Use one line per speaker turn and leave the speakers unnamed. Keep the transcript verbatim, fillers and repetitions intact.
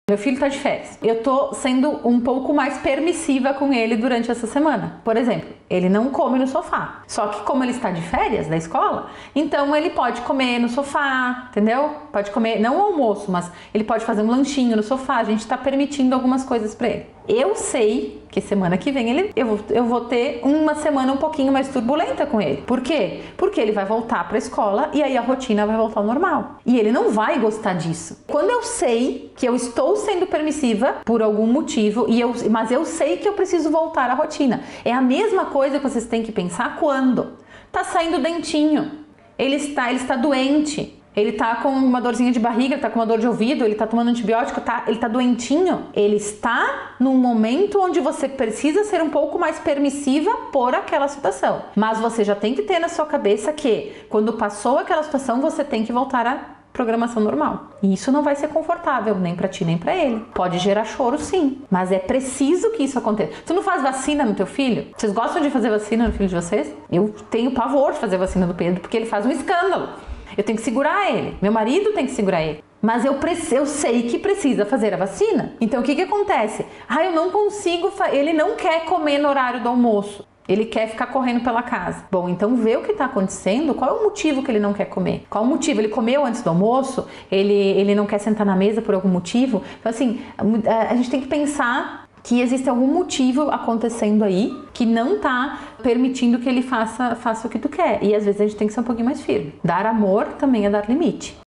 Meu filho tá de férias. Eu tô sendo um pouco mais permissiva com ele durante essa semana. Por exemplo, ele não come no sofá. Só que como ele está de férias da escola, então ele pode comer no sofá, entendeu? Pode comer, não o almoço, mas ele pode fazer um lanchinho no sofá. A gente tá permitindo algumas coisas pra ele. Eu sei que semana que vem ele, eu, vou, eu vou ter uma semana um pouquinho mais turbulenta com ele. Por quê? Porque ele vai voltar pra escola e aí a rotina vai voltar ao normal. E ele não vai gostar disso. Quando eu sei que eu estou sendo permissiva por algum motivo, e eu, mas eu sei que eu preciso voltar à rotina. É a mesma coisa que vocês têm que pensar quando tá saindo dentinho, ele está, ele está doente. Ele tá com uma dorzinha de barriga, ele tá com uma dor de ouvido, ele tá tomando antibiótico, tá, ele tá doentinho. Ele está num momento onde você precisa ser um pouco mais permissiva por aquela situação. Mas você já tem que ter na sua cabeça que quando passou aquela situação, você tem que voltar à programação normal. E isso não vai ser confortável, nem pra ti, nem pra ele. Pode gerar choro, sim. Mas é preciso que isso aconteça. Tu não faz vacina no teu filho? Vocês gostam de fazer vacina no filho de vocês? Eu tenho pavor de fazer vacina do Pedro, porque ele faz um escândalo. Eu tenho que segurar ele, meu marido tem que segurar ele. Mas eu, eu sei que precisa fazer a vacina. Então o que que acontece? Ah, eu não consigo, ele não quer comer no horário do almoço. Ele quer ficar correndo pela casa. Bom, então vê o que está acontecendo, qual é o motivo que ele não quer comer. Qual o motivo? Ele comeu antes do almoço? Ele, ele não quer sentar na mesa por algum motivo? Então assim, a, a gente tem que pensar que existe algum motivo acontecendo aí que não tá permitindo que ele faça, faça o que tu quer. E às vezes a gente tem que ser um pouquinho mais firme. Dar amor também é dar limite.